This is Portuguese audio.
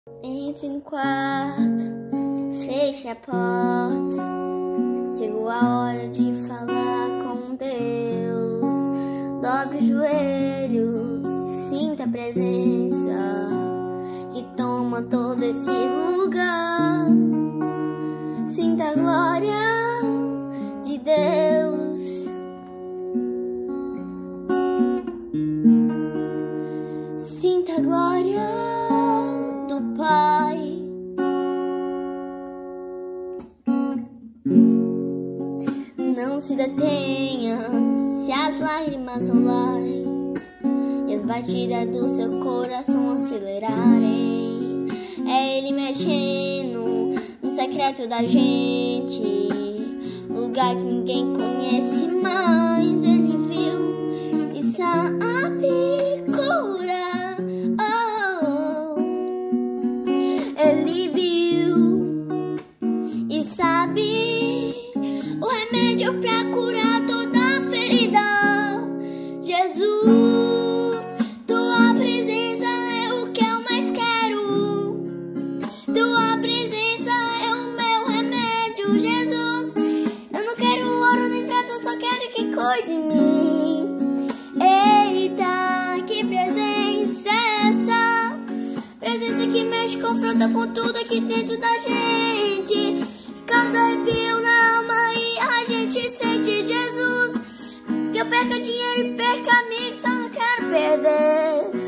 Entre no quarto, feche a porta. Chegou a hora de falar com Deus. Dobre os joelhos, sinta a presença que toma todo esse lugar. Sinta a glória de Deus. Sinta a glória do Pai. Não se detenha se as lágrimas rolarem e as batidas do seu coração acelerarem. É Ele mexendo no secreto da gente, lugar que ninguém conhece mais. Ele viu e sabe curar. Ele viu e sabe o remédio pra curar toda ferida. Jesus, tua presença é o que eu mais quero. Tua presença é o meu remédio, Jesus. Eu não quero ouro nem prata, eu só quero que cuide de mim. Eita, que presença é essa? Presença que mexe, confronta com tudo aqui dentro da gente. Causa arrepio na alma e a gente sente Jesus. Que eu perca dinheiro e perca amigos, só não quero perder